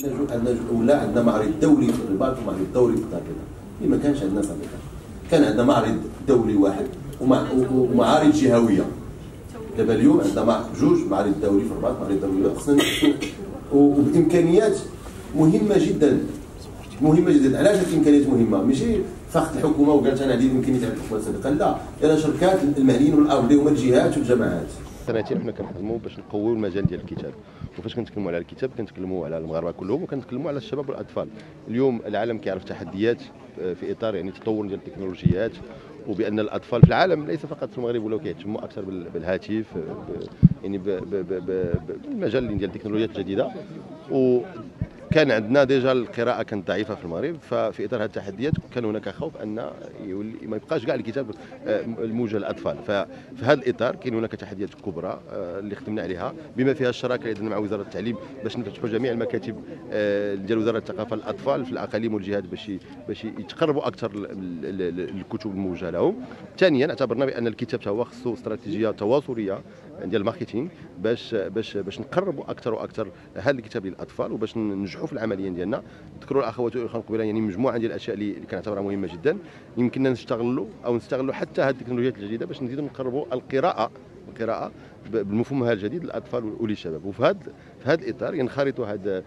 نحتاجوا ولا عندنا معرض دولي في الرباط ومعرض دولي في الطاقه. ما كانش عندنا سابقا، كان عندنا معرض دولي واحد ومعارض جهويه. دابا اليوم عندنا جوج معارض دولي في الرباط، معرض دولي خصنا وبامكانيات مهمه جدا. علاش هذه الامكانيات مهمه؟ ماشي فقط الحكومه وقالت انا عندي الامكانيات تاع الحكومه السابقه، لا، الى شركات المعنيين والارض اللي هما الجهات والجماعات. سنتين حنا كنخدموا باش نقويو المجال ديال الكتاب، وفاش كنتكلموا على الكتاب كنتكلموا على المغاربه كلهم وكنتكلموا على الشباب والاطفال. اليوم العالم كيعرف تحديات في اطار يعني تطور ديال التكنولوجيات، وبان الاطفال في العالم ليس فقط في المغرب ولاو كيهتموا اكثر بالهاتف يعني بالمجال ديال التكنولوجيات الجديده. وكان عندنا ديجا القراءه كانت ضعيفه في المغرب، ففي اطار هذه التحديات كان هناك خوف ان ما يبقاش كاع الكتاب الموجه للاطفال. ففي هذا الاطار كاين هناك تحديات كبرى اللي خدمنا عليها، بما فيها الشراكه ايضا مع وزاره التعليم باش نفتحوا جميع المكاتب ديال وزاره الثقافه للاطفال في الاقاليم والجهات باش يتقربوا اكثر الكتب الموجهه لهم. ثانيا اعتبرنا بان الكتاب هو خصو استراتيجيه تواصليه ديال الماركتينغ باش نقربوا اكثر واكثر هذا الكتاب للاطفال وباش ننجحوا في العمليه ديالنا. ذكروا الاخوات والاخوان قبيله يعني مجموعه ديال الاشياء اللي كنعتبرها مهمه جدا، يمكننا نستغلوا حتى هذه التكنولوجيات الجديده باش نزيدوا نقربوا القراءه بمفهومها الجديد للاطفال وللشباب. وفي هذا الاطار ينخرط هذا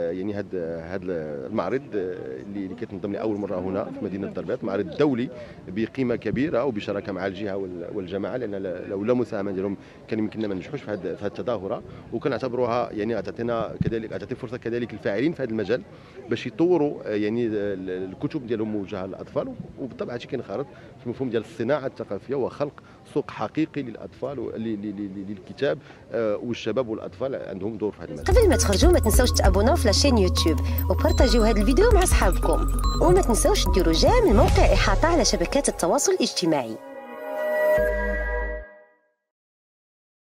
المعرض اللي كيتنظم لاول مره هنا في مدينه الدربيط، معرض دولي بقيمه كبيره وبشراكه مع الجهه والجماعه، لان لولا مساهمه ديالهم كان يمكننا ما ننجحوش في هذه التظاهره. وكنعتبروها يعني تعطي فرصه كذلك للفاعلين في هذا المجال باش يطوروا يعني الكتب ديالهم موجهه للاطفال، وبالطبع هادشي كينخرط في المفهوم ديال الصناعه الثقافيه وخلق سوق حقيقي للاطفال للكتاب، والشباب والاطفال عندهم دور في هذا المجال. قبل ما تخرجوا ما تنساوش تابوناو في لاشين يوتيوب وبارطاجيو هذا الفيديو مع اصحابكم، وما تنساوش ديروا جيم الموقع احاطه على شبكات التواصل الاجتماعي.